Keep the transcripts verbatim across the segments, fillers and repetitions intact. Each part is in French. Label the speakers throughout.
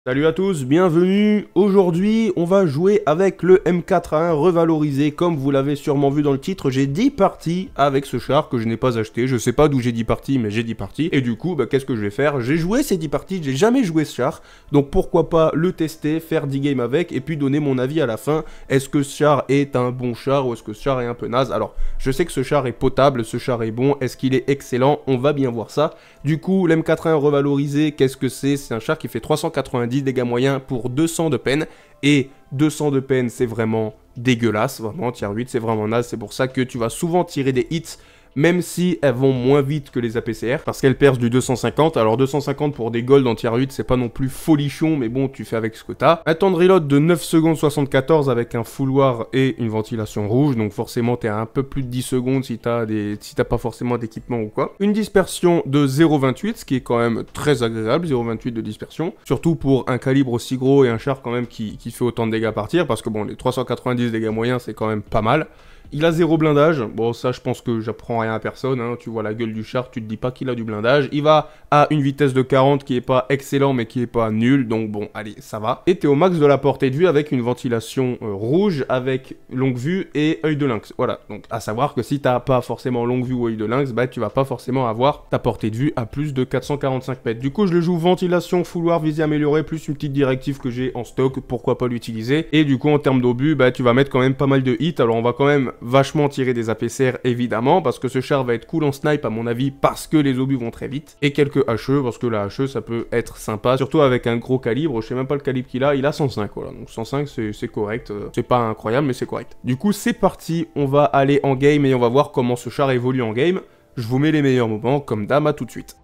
Speaker 1: Salut à tous, bienvenue. Aujourd'hui, on va jouer avec le M quatre A un revalorisé. Comme vous l'avez sûrement vu dans le titre, j'ai dix parties avec ce char que je n'ai pas acheté. Je sais pas d'où j'ai dix parties, mais j'ai dix parties. Et du coup, bah, qu'est-ce que je vais faire? J'ai joué ces dix parties, j'ai jamais joué ce char. Donc pourquoi pas le tester, faire dix games avec, et puis donner mon avis à la fin. Est-ce que ce char est un bon char ou est-ce que ce char est un peu naze? Alors, je sais que ce char est potable, ce char est bon. Est-ce qu'il est excellent? On va bien voir ça. Du coup, l'M quatre A un revalorisé, qu'est-ce que c'est? C'est un char qui fait trois cent quatre-vingt-dix dégâts moyens pour deux cents de peine. Et deux cents de peine, c'est vraiment dégueulasse. Vraiment, tier huit, c'est vraiment naze. C'est pour ça que tu vas souvent tirer des hits, même si elles vont moins vite que les A P C R, parce qu'elles percent du deux cent cinquante. Alors deux cent cinquante pour des golds en tier huit, c'est pas non plus folichon, mais bon, tu fais avec ce que t'as. Un temps de reload de neuf secondes soixante-quatorze avec un fouloir et une ventilation rouge, donc forcément t'es à un peu plus de dix secondes si t'as des... si t'as pas forcément d'équipement ou quoi. Une dispersion de zéro virgule vingt-huit, ce qui est quand même très agréable, zéro virgule vingt-huit de dispersion, surtout pour un calibre aussi gros et un char quand même qui, qui fait autant de dégâts par tir, parce que bon, les trois cent quatre-vingt-dix dégâts moyens, c'est quand même pas mal. Il a zéro blindage, bon ça je pense que j'apprends rien à personne, hein. Tu vois la gueule du char, tu te dis pas qu'il a du blindage. Il va à une vitesse de quarante qui est pas excellent mais qui est pas nul, donc bon allez ça va. Et t'es au max de la portée de vue avec une ventilation euh, rouge, avec longue vue et œil de lynx. Voilà, donc à savoir que si t'as pas forcément longue vue ou œil de lynx, bah tu vas pas forcément avoir ta portée de vue à plus de quatre cent quarante-cinq mètres. Du coup je le joue ventilation, fouloir, visée améliorée, plus une petite directive que j'ai en stock, pourquoi pas l'utiliser. Et du coup en termes d'obus, bah tu vas mettre quand même pas mal de hits, alors on va quand même vachement tirer des A P C R évidemment, parce que ce char va être cool en snipe à mon avis, parce que les obus vont très vite, et quelques H E, parce que la H E ça peut être sympa, surtout avec un gros calibre. Je sais même pas le calibre qu'il a, il a cent cinq, voilà, donc cent cinq c'est correct, euh, c'est pas incroyable mais c'est correct. Du coup c'est parti, on va aller en game et on va voir comment ce char évolue en game. Je vous mets les meilleurs moments, comme d'hab, à tout de suite.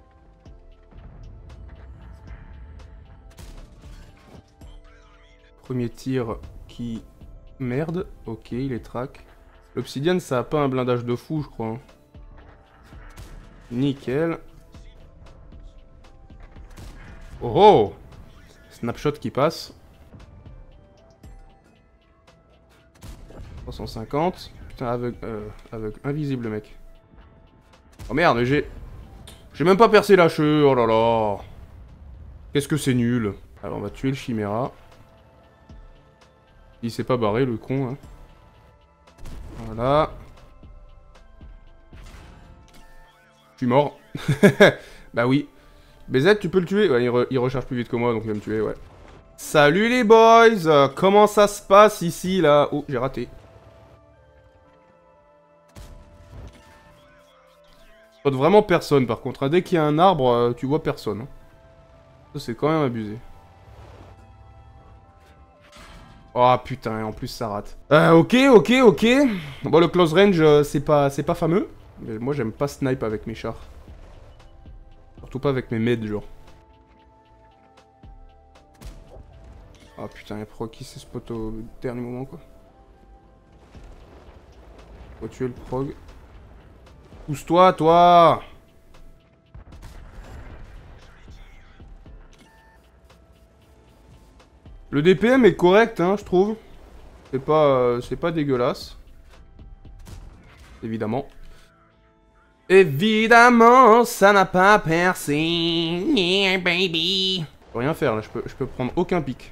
Speaker 1: Premier tir qui... Merde, ok, il est track. L'Obsidian, ça a pas un blindage de fou, je crois. Nickel. Oh oh! Snapshot qui passe. trois cent cinquante. Putain, aveugle, euh, aveugle. Invisible, mec. Oh merde, j'ai... J'ai même pas percé la cheveux, oh là là. Qu'est-ce que c'est nul. Alors, on va tuer le Chimera. Il s'est pas barré, le con, hein. Voilà. Je suis mort. Bah oui. B Z, tu peux le tuer? Ouais, il, re il recharge plus vite que moi, donc il va me tuer, ouais. Salut les boys, euh, comment ça se passe ici, là? Oh, j'ai raté. Je spot vraiment personne, par contre. Hein. Dès qu'il y a un arbre, euh, tu vois personne. Hein. Ça, c'est quand même abusé. Oh putain, en plus ça rate. Euh, ok, ok, ok. Bon, le close range, euh, c'est pas, c'est pas fameux. Mais moi, j'aime pas snipe avec mes chars. Surtout pas avec mes meds, genre. Oh putain, il y a pro qui s'est spot au dernier moment, quoi. Faut tuer le prog. Pousse-toi, toi! Le D P M est correct, hein, je trouve. C'est pas, euh, c'est pas dégueulasse. Évidemment. Évidemment, ça n'a pas percé. Yeah, baby. Je peux rien faire, là. Je peux, je peux prendre aucun pic.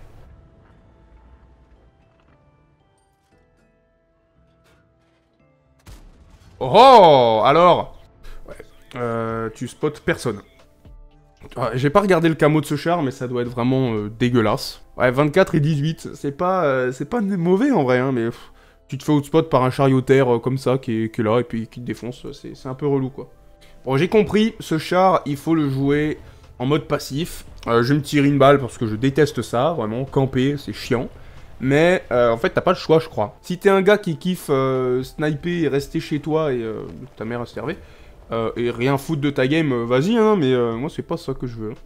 Speaker 1: Oh, oh alors ouais. euh, Tu spots personne. Ah, j'ai pas regardé le camo de ce char, mais ça doit être vraiment euh, dégueulasse. Ouais, vingt-quatre et dix-huit, c'est pas, euh, c'est pas mauvais en vrai, hein, mais pff, tu te fais outspot par un chariotaire euh, comme ça, qui est, qui est là, et puis qui te défonce, c'est un peu relou, quoi. Bon, j'ai compris, ce char, il faut le jouer en mode passif. Euh, je vais me tirer une balle parce que je déteste ça, vraiment, camper, c'est chiant. Mais, euh, en fait, t'as pas le choix, je crois. Si t'es un gars qui kiffe euh, sniper et rester chez toi et euh, ta mère à se server, Euh, et rien foutre de ta game, euh, vas-y, hein, mais euh, moi c'est pas ça que je veux.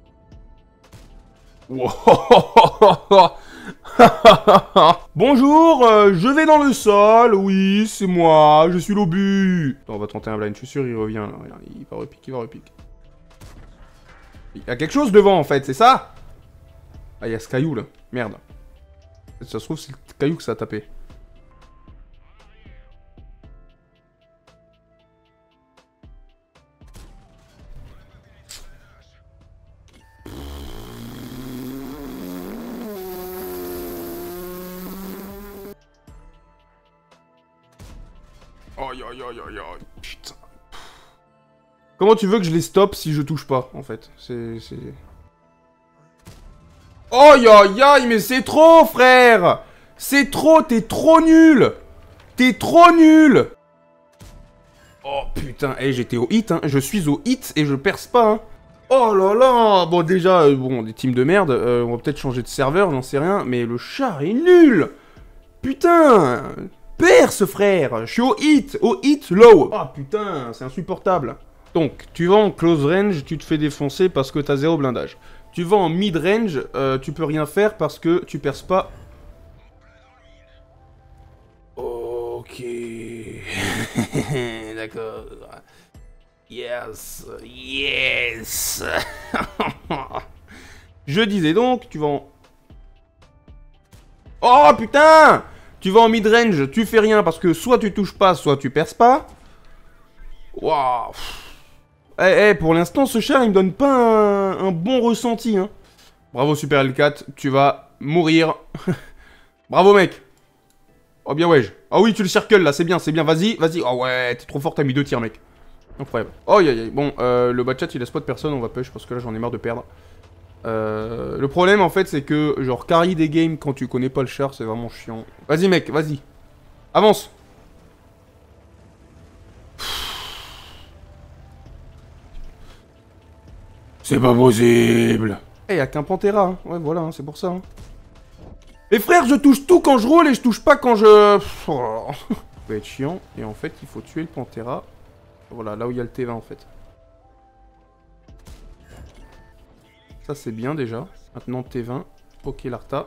Speaker 1: Bonjour, euh, je vais dans le sol, oui, c'est moi, je suis l'obus. On va tenter un blind, je suis sûr, il revient, là, regarde, il va repique, il va repique. Il y a quelque chose devant, en fait, c'est ça? Ah, il y a ce caillou, là, merde. Ça se trouve, c'est le caillou que ça a tapé. Aïe aïe aïe aïe aïe, putain. Comment tu veux que je les stoppe si je touche pas, en fait? C'est... c'est... Aïe aïe aïe, mais c'est trop, frère! C'est trop, t'es trop nul! T'es trop nul! Oh putain, hey, j'étais au hit, hein. Je suis au hit et je perce pas, hein. Oh là là! Bon, déjà, euh, bon, des teams de merde, euh, on va peut-être changer de serveur, j'en sais rien, mais le char est nul! Putain! Perce, frère! Je suis au hit! Au hit low! Oh putain, c'est insupportable! Donc, tu vas en close range, tu te fais défoncer parce que t'as zéro blindage. Tu vas en mid range, euh, tu peux rien faire parce que tu perces pas. Ok. D'accord. Yes. Yes. Je disais donc, tu vas en... Oh putain! Tu vas en mid range, tu fais rien parce que soit tu touches pas, soit tu perces pas. Waouh. Eh, hey, pour l'instant, ce char, il me donne pas un, un bon ressenti, hein. Bravo, Super L quatre, tu vas mourir. Bravo, mec. Oh, bien, ouais. Ah oui, tu le circles, là, c'est bien, c'est bien. Vas-y, vas-y. Oh, ouais, t'es trop fort, t'as mis deux tirs, mec. Incroyable. Oh, aïe, aïe. Bon, euh, le bas chat, il a spot personne, on va push, parce que là, j'en ai marre de perdre. Euh, le problème, en fait, c'est que, genre, carry des games quand tu connais pas le char, c'est vraiment chiant. Vas-y, mec, vas-y. Avance. C'est pas possible. Eh, y'a qu'un Pantera, hein. Ouais, voilà, hein, c'est pour ça. Hein. Mais frère, je touche tout quand je roule et je touche pas quand je... Oh. Ça peut être chiant. Et en fait, il faut tuer le Pantera. Voilà, là où il y a le T vingt, en fait. Ça, c'est bien, déjà. Maintenant, T vingt. Ok, l'Arta.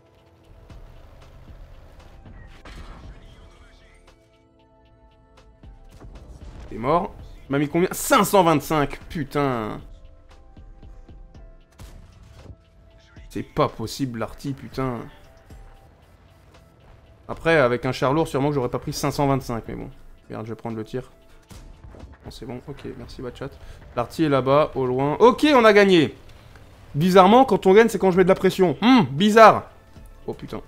Speaker 1: T'es mort. Il m'a mis combien? cinq cent vingt-cinq. Putain. C'est pas possible, l'arty, putain. Après, avec un char lourd, sûrement que j'aurais pas pris cinq cent vingt-cinq, mais bon. Regarde, je vais prendre le tir. Bon, c'est bon, ok, merci, Batchat. L'arty est là-bas, au loin. Ok, on a gagné. Bizarrement, quand on gagne, c'est quand je mets de la pression. Hum, bizarre. Oh, putain.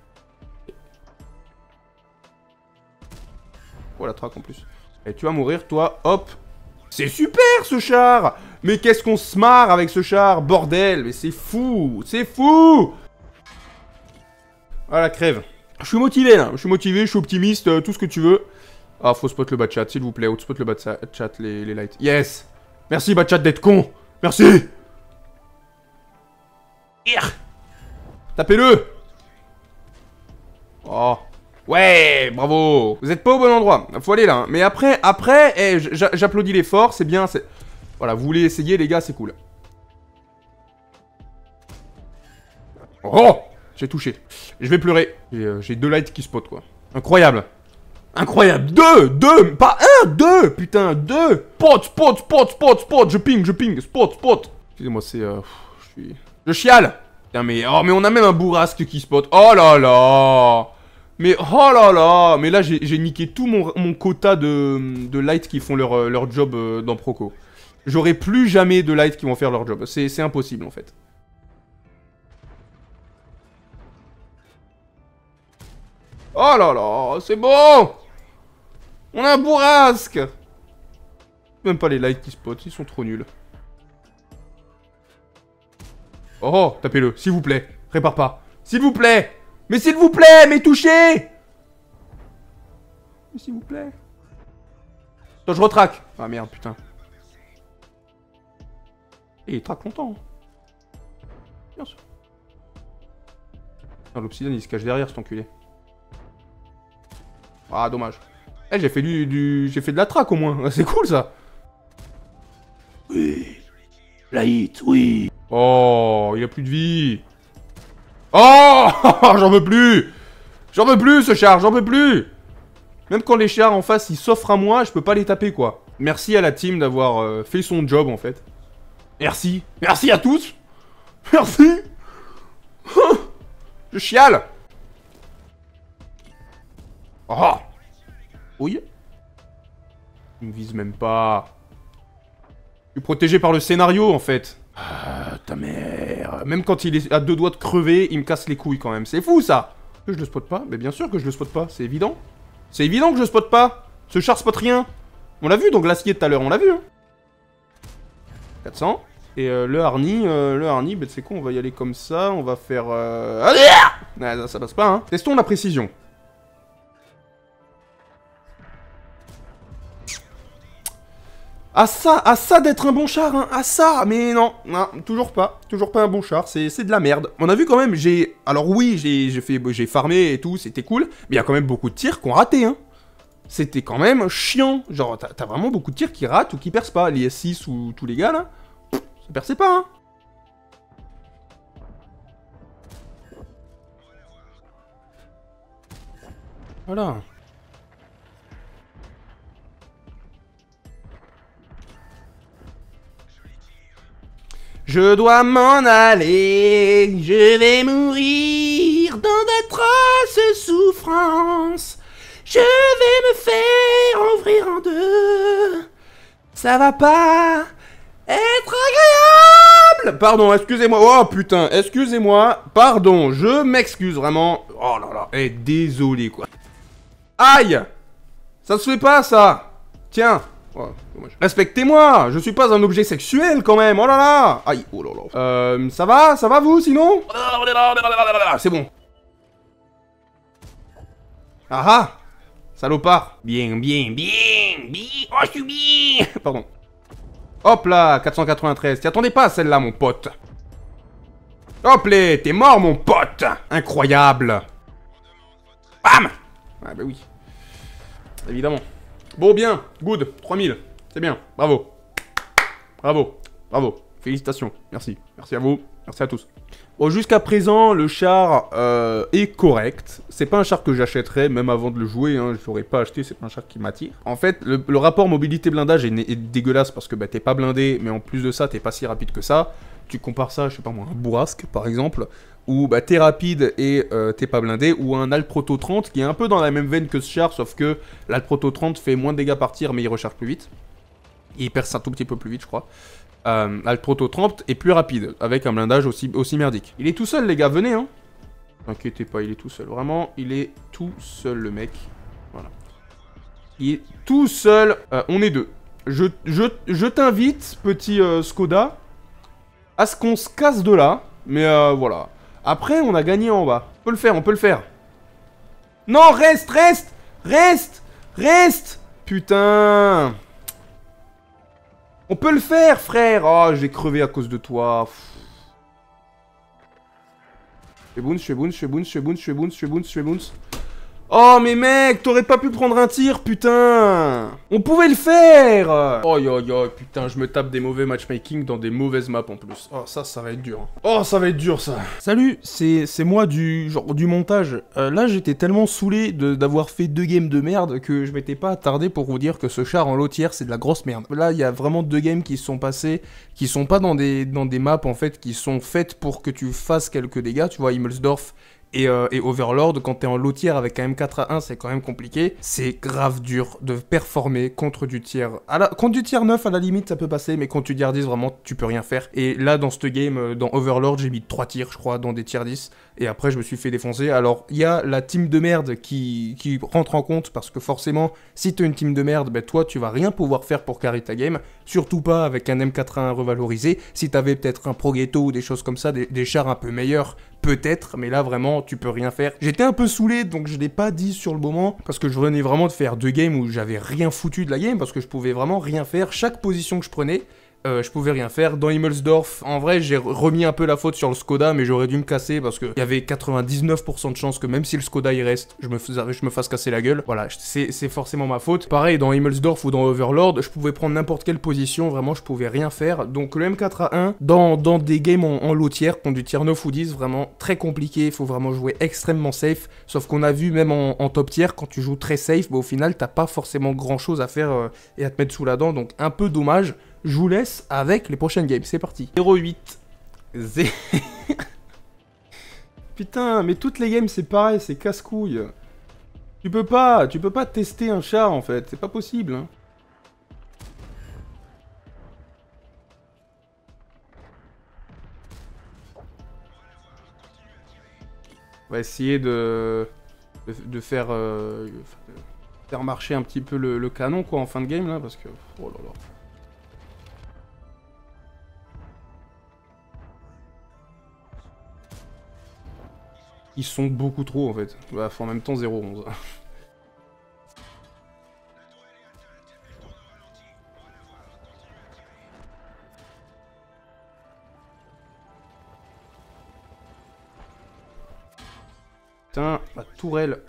Speaker 1: Oh, la traque, en plus. Et tu vas mourir, toi, hop. C'est super, ce char. Mais qu'est-ce qu'on se marre avec ce char, bordel. Mais c'est fou, c'est fou. Voilà, crève. Je suis motivé, là. Je suis motivé, je suis optimiste, euh, tout ce que tu veux. Ah, faut spot le bas chat, s'il vous plaît. Outspot le bas chat, les, les lights. Yes. Merci, bas chat, d'être con. Merci. Tapez-le. Oh. Ouais, bravo. Vous êtes pas au bon endroit. Faut aller là. Hein. Mais après, après, eh, j'applaudis l'effort, c'est bien. Voilà, vous voulez essayer, les gars, c'est cool. Oh, j'ai touché. Je vais pleurer. J'ai euh, deux lights qui spot, quoi. Incroyable. Incroyable. Deux, deux, pas un, deux. Putain, deux. Spot, spot, spot, spot, spot. Je ping, je ping. Spot, spot. Excusez-moi, c'est... Euh, je suis... Je chiale. Putain, mais... Oh, mais on a même un bourrasque qui spot. Oh là là. Mais oh là là. Mais là, j'ai niqué tout mon, mon quota de, de lights qui font leur, leur job euh, dans Proco. J'aurai plus jamais de lights qui vont faire leur job. C'est impossible, en fait. Oh là là, c'est bon. On a un bourrasque. Même pas les lights qui spot, ils sont trop nuls. Oh, tapez-le, s'il vous plaît. Répare pas. S'il vous plaît. Mais s'il vous plaît, mais touchez. Mais s'il vous plaît. Attends, je retraque. Ah merde, putain. Et il traque longtemps. Bien sûr. L'obsidian, il se cache derrière, cet enculé. Ah, dommage. Eh, j'ai fait du, du... j'ai fait de la traque, au moins. C'est cool, ça. Oui. La hit, oui. Oh, il a plus de vie. Oh, j'en veux plus. J'en veux plus, ce char, j'en veux plus. Même quand les chars en face, ils s'offrent à moi, je peux pas les taper, quoi. Merci à la team d'avoir euh, fait son job, en fait. Merci. Merci à tous. Merci. Je chiale. Oh. Oui. Il me vise même pas. Je suis protégé par le scénario, en fait. Ah, ta mère. Même quand il est à deux doigts de crever, il me casse les couilles, quand même. C'est fou, ça. Que je le spot pas? Mais bien sûr que je le spot pas, c'est évident. C'est évident que je le spot pas. Ce char spot rien. On l'a vu dans Glacier tout à l'heure, on l'a vu. Hein. quatre cents. Et euh, le harni, euh, le harni, bah, c'est quoi, on va y aller comme ça, on va faire... Euh... Allez ah, ça, ça passe pas, hein. Testons la précision. À ça, à ça d'être un bon char, hein, à ça, mais non, non, toujours pas, toujours pas un bon char, c'est de la merde. On a vu quand même, j'ai... Alors oui, j'ai fait, j'ai farmé et tout, c'était cool, mais il y a quand même beaucoup de tirs qui ont raté, hein. C'était quand même chiant, genre, t'as vraiment beaucoup de tirs qui ratent ou qui percent pas, les S six ou tous les gars, là. Ça perçait pas, hein. Voilà. Je dois m'en aller, je vais mourir dans d'atroces souffrances. Je vais me faire ouvrir en deux. Ça va pas être agréable. Pardon, excusez-moi. Oh putain, excusez-moi. Pardon, je m'excuse vraiment. Oh là là, eh, désolé quoi. Aïe. Ça se fait pas ça. Tiens. Oh, respectez-moi. Je suis pas un objet sexuel quand même. Oh là là. Aïe, oh là là. Euh, ça va, ça va vous sinon? C'est bon. Ah ah. Salopard. Bien, bien, bien, bien. Oh, je suis bien. Pardon. Hop là, quatre cent quatre-vingt-treize. T'y attendais pas à celle-là, mon pote. Hop là, t'es mort, mon pote. Incroyable. Bam. Ah bah oui. Évidemment. Bon, bien. Good. trois mille. C'est bien. Bravo. Bravo. Bravo. Félicitations. Merci. Merci à vous. Merci à tous. Bon, jusqu'à présent, le char euh, est correct. C'est pas un char que j'achèterais, même avant de le jouer, hein, je l'aurais pas acheté, c'est pas un char qui m'attire. En fait, le, le rapport mobilité-blindage est, est dégueulasse parce que bah, t'es pas blindé, mais en plus de ça, t'es pas si rapide que ça. Tu compares ça, je sais pas moi, à un bourrasque, par exemple, où bah, t'es rapide et euh, t'es pas blindé, ou un Alt Proto trente, qui est un peu dans la même veine que ce char, sauf que l'Alt Proto trente fait moins de dégâts par tir, mais il recharge plus vite. Et il perce un tout petit peu plus vite, je crois. Euh, Alt Proto trente est plus rapide, avec un blindage aussi, aussi merdique. Il est tout seul, les gars, venez, hein. T'inquiétez pas, il est tout seul. Vraiment, il est tout seul, le mec. Voilà. Il est tout seul. Euh, on est deux. Je, je, je t'invite, petit euh, Skoda, à ce qu'on se casse de là. Mais euh, voilà. Après, on a gagné en bas. On peut le faire, on peut le faire. Non, reste, reste, reste, reste. Putain. On peut le faire, frère. Oh, j'ai crevé à cause de toi. Je fais bounce, je fais bounce, je fais bounce, je fais bounce, je fais bounce, je fais bounce, je fais bounce. Oh, mais mec, t'aurais pas pu prendre un tir, putain. On pouvait le faire. Oh, yo, yo, putain, je me tape des mauvais matchmaking dans des mauvaises maps en plus. Oh, ça, ça va être dur. Oh, ça va être dur, ça. Salut, c'est moi du genre du montage. Euh, là, j'étais tellement saoulé d'avoir fait deux games de merde que je m'étais pas attardé pour vous dire que ce char en lotière, c'est de la grosse merde. Là, il y a vraiment deux games qui se sont passés, qui sont pas dans des, dans des maps, en fait, qui sont faites pour que tu fasses quelques dégâts. Tu vois, Himmelsdorf Et, euh, et Overlord, quand t'es en lotière avec un M quatre A un, c'est quand même compliqué. C'est grave dur de performer contre du tier... À la... Contre du tier neuf, à la limite, ça peut passer, mais contre du tier dix, vraiment, tu peux rien faire. Et là, dans ce game, euh, dans Overlord, j'ai mis trois tirs, je crois, dans des tier dix. Et après, je me suis fait défoncer. Alors, il y a la team de merde qui, qui rentre en compte, parce que forcément, si t'as une team de merde, ben toi, tu vas rien pouvoir faire pour carry ta game. Surtout pas avec un M quatre A un revalorisé. Si t'avais peut-être un Progetto ou des choses comme ça, des, des chars un peu meilleurs, peut-être, mais là vraiment tu peux rien faire. J'étais un peu saoulé, donc je l'ai pas dit sur le moment, parce que je venais vraiment de faire deux games où j'avais rien foutu de la game, parce que je pouvais vraiment rien faire. Chaque position que je prenais, euh, je pouvais rien faire. Dans Himmelsdorf, en vrai j'ai remis un peu la faute sur le Skoda, mais j'aurais dû me casser, parce qu'il y avait quatre-vingt-dix-neuf pour cent de chance que même si le Skoda il reste, je me, fais, je me fasse casser la gueule. Voilà, c'est forcément ma faute. Pareil, dans Himmelsdorf ou dans Overlord, je pouvais prendre n'importe quelle position, vraiment je pouvais rien faire. Donc le M quatre A un, dans, dans des games en, en lotière, contre du tier neuf ou dix, vraiment très compliqué, il faut vraiment jouer extrêmement safe. Sauf qu'on a vu même en, en top tier, quand tu joues très safe, bah, au final t'as pas forcément grand chose à faire euh, et à te mettre sous la dent, donc un peu dommage. Je vous laisse avec les prochaines games, c'est parti. zéro huit. Zé... Putain, mais toutes les games c'est pareil, c'est casse-couille. Tu peux pas, tu peux pas tester un char en fait, c'est pas possible. Hein. On va essayer de, de, de faire... Euh... Faire marcher un petit peu le, le canon, quoi, en fin de game, là, parce que... Oh là là. Ils sont beaucoup trop, en fait. Bah, en même temps, zéro onze. Putain, la tourelle.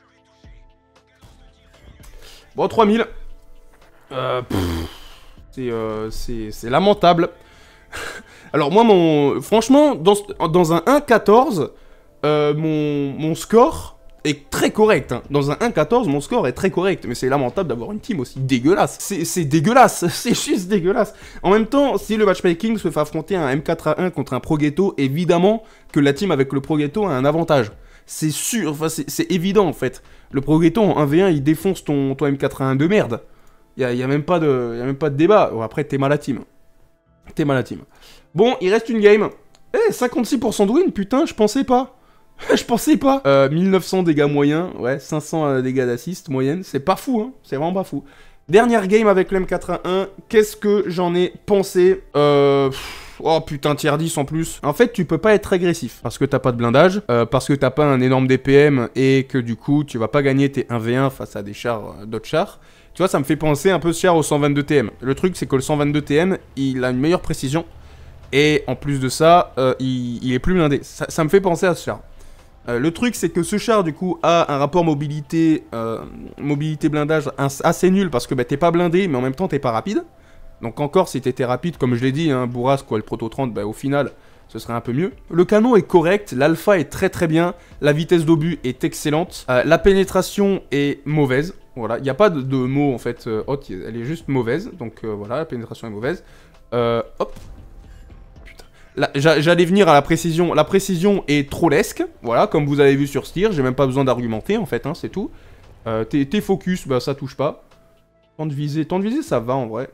Speaker 1: Bon, trois mille. Euh, c'est euh, lamentable. Alors moi, mon, franchement, dans, dans un un quatorze, euh, mon, mon score est très correct. Hein. Dans un un quatorze, mon score est très correct. Mais c'est lamentable d'avoir une team aussi dégueulasse. C'est dégueulasse. C'est juste dégueulasse. En même temps, si le matchmaking se fait affronter un M quatre A un contre un Pro Ghetto, évidemment que la team avec le Pro Ghetto a un avantage. C'est sûr, enfin c'est évident en fait. Le Pro Ghetto en un v un, il défonce ton, ton M quatre A un de merde. Il y a, y a même pas de, y a même pas de débat. Bon, après, t'es mal à team. T'es mal à team. Bon, il reste une game. Eh, cinquante-six pour cent de win, putain, je pensais pas. Je pensais pas. Euh, mille neuf cents dégâts moyens, ouais, cinq cents dégâts d'assist moyenne. C'est pas fou, hein. C'est vraiment pas fou. Dernière game avec le M quatre A un. Qu'est-ce que j'en ai pensé? Euh... Oh putain, tier dix en plus. En fait, tu peux pas être agressif parce que t'as pas de blindage, euh, parce que t'as pas un énorme D P M et que du coup, tu vas pas gagner tes un v un face à des chars, euh, d'autres chars. Tu vois, ça me fait penser un peu ce char au cent vingt-deux T M. Le truc, c'est que le cent vingt-deux T M, il a une meilleure précision et en plus de ça, euh, il, il est plus blindé. Ça, ça me fait penser à ce char. Euh, le truc, c'est que ce char, du coup, a un rapport mobilité, euh, mobilité blindage assez nul parce que bah, t'es pas blindé, mais en même temps, t'es pas rapide. Donc encore, si t'étais rapide, comme je l'ai dit, hein, Bourrasque ou le Proto trente, bah, au final, ce serait un peu mieux. Le canon est correct, l'alpha est très très bien, la vitesse d'obus est excellente, euh, la pénétration est mauvaise. Voilà, il n'y a pas de, de mot en fait euh, haute, elle est juste mauvaise. Donc euh, voilà, la pénétration est mauvaise. Euh, hop. Putain. J'allais venir à la précision. La précision est trollesque. Voilà, comme vous avez vu sur Steer, j'ai même pas besoin d'argumenter en fait, hein, c'est tout. Euh, tes, tes focus, bah ça touche pas. Temps de visée, temps de visée, ça va en vrai.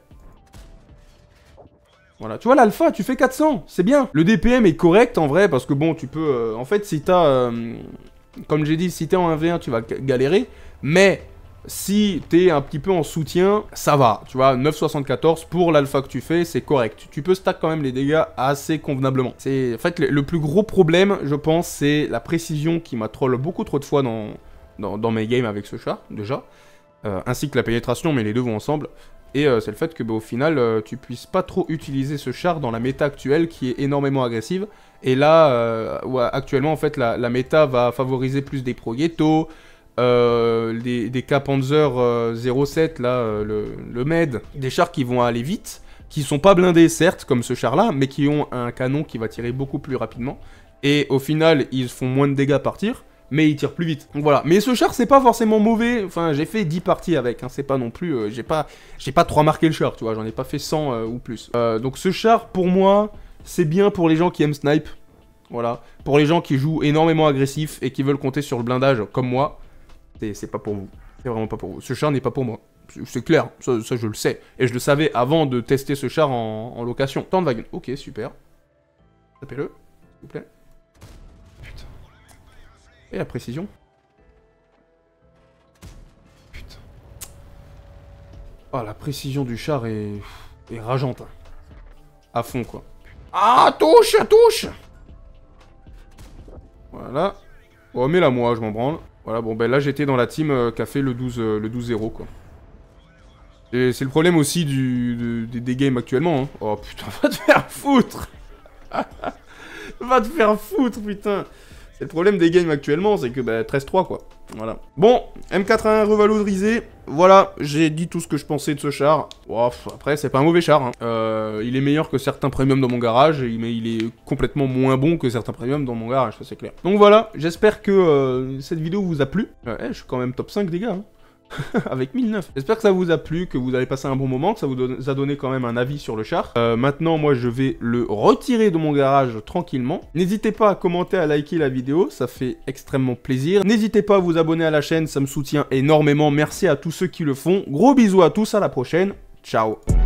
Speaker 1: Voilà, tu vois l'alpha, tu fais quatre cents, c'est bien. Le D P M est correct en vrai, parce que bon, tu peux... Euh, en fait, si t'as... Euh, comme j'ai dit, si t'es en un v un, tu vas galérer. Mais si t'es un petit peu en soutien, ça va. Tu vois, neuf virgule soixante-quatorze pour l'alpha que tu fais, c'est correct. Tu peux stack quand même les dégâts assez convenablement. C'est en fait, le, le plus gros problème, je pense, c'est la précision qui m'a troll beaucoup trop de fois dans, dans, dans mes games avec ce char, déjà. Euh, ainsi que la pénétration, mais les deux vont ensemble. Et euh, c'est le fait que bah, au final, euh, tu puisses pas trop utiliser ce char dans la méta actuelle qui est énormément agressive. Et là, euh, ouais, actuellement, en fait, la, la méta va favoriser plus des Pro Ghetto, euh, des, des K-Panzer euh, zéro sept, là, euh, le, le Med. Des chars qui vont aller vite, qui sont pas blindés, certes, comme ce char-là, mais qui ont un canon qui va tirer beaucoup plus rapidement. Et au final, ils font moins de dégâts par tir. Mais il tire plus vite. Donc voilà. Mais ce char, c'est pas forcément mauvais. Enfin, j'ai fait dix parties avec. Hein. C'est pas non plus... Euh, j'ai pas j'ai pas trop remarqué le char, tu vois. J'en ai pas fait cent euh, ou plus. Euh, donc ce char, pour moi, c'est bien pour les gens qui aiment snipe. Voilà. Pour les gens qui jouent énormément agressif et qui veulent compter sur le blindage, comme moi, c'est pas pour vous. C'est vraiment pas pour vous. Ce char n'est pas pour moi. C'est clair. Ça, ça, je le sais. Et je le savais avant de tester ce char en, en location. Temps de wagon. Ok, super. Tapez-le, s'il vous plaît. Et la précision. Putain. Oh, la précision du char est, est rageante. Hein. À fond, quoi. Ah, touche, touche. Voilà. Bon, mais là, moi, je m'en branle. Voilà, bon, ben là, j'étais dans la team euh, qui a fait le douze zéro, quoi. Et c'est le problème aussi du, de, de, des games actuellement. Hein. Oh, putain, va te faire foutre. Va te faire foutre, putain. Le problème des games actuellement, c'est que bah, treize trois quoi. Voilà. Bon, M quatre A un revalorisé. Voilà, j'ai dit tout ce que je pensais de ce char. Oh, après, c'est pas un mauvais char. Hein. Euh, il est meilleur que certains premiums dans mon garage, mais il est complètement moins bon que certains premiums dans mon garage, ça c'est clair. Donc voilà, j'espère que euh, cette vidéo vous a plu. Euh, hey, je suis quand même top cinq des gars. Hein. Avec mille neuf. J'espère que ça vous a plu, que vous avez passé un bon moment, que ça vous a donné quand même un avis sur le char. Euh, maintenant, moi, je vais le retirer de mon garage tranquillement. N'hésitez pas à commenter, à liker la vidéo, ça fait extrêmement plaisir. N'hésitez pas à vous abonner à la chaîne, ça me soutient énormément. Merci à tous ceux qui le font. Gros bisous à tous, à la prochaine. Ciao.